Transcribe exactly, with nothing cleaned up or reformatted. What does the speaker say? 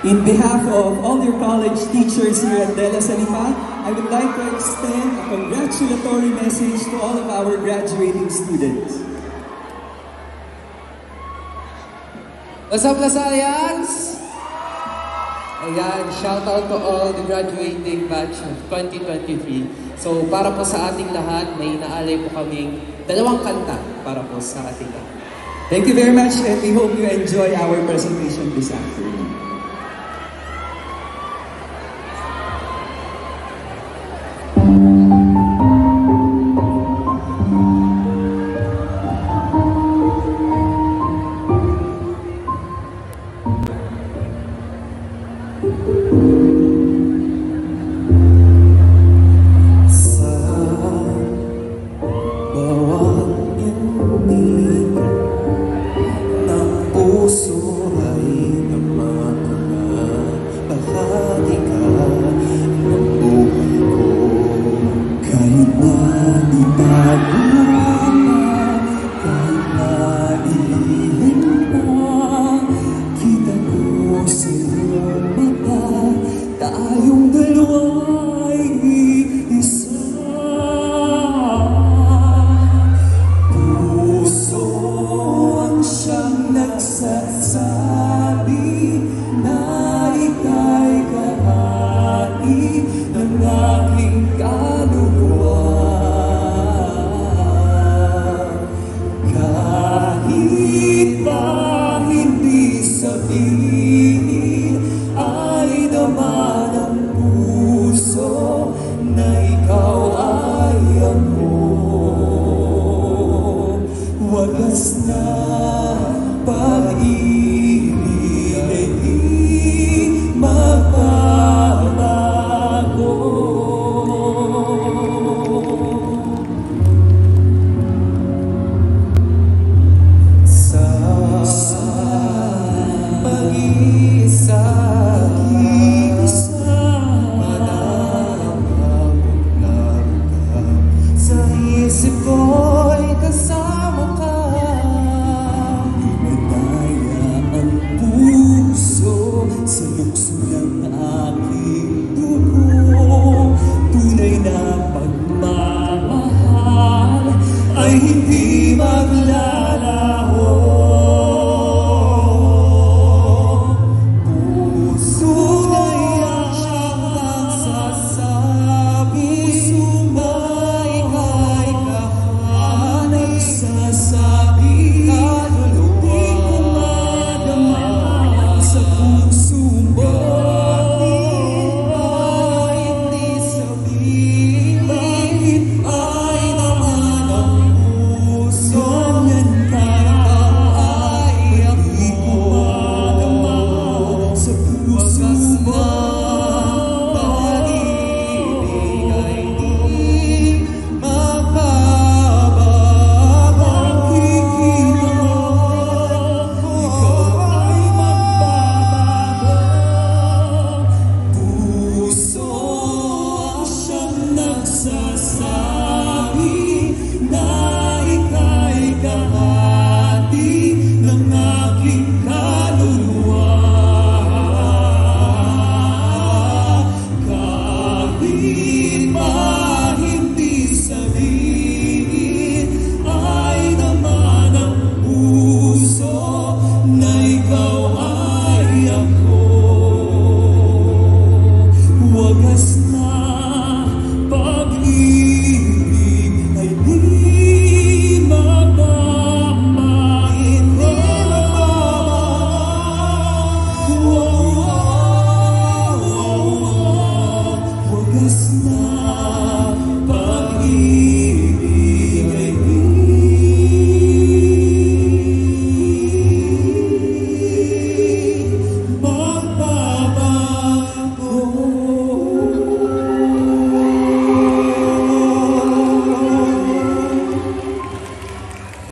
In behalf of all your college teachers here at De La Salipa, I would like to extend a congratulatory message to all of our graduating students. What's up, Lasalians? Ayan, shout out to all the graduating batch of twenty twenty-three. So, para po sa ating lahat, may inaalay po kaming dalawang kanta para po sa ating lahat. Thank you very much, and we hope you enjoy our presentation this afternoon. Ay hindi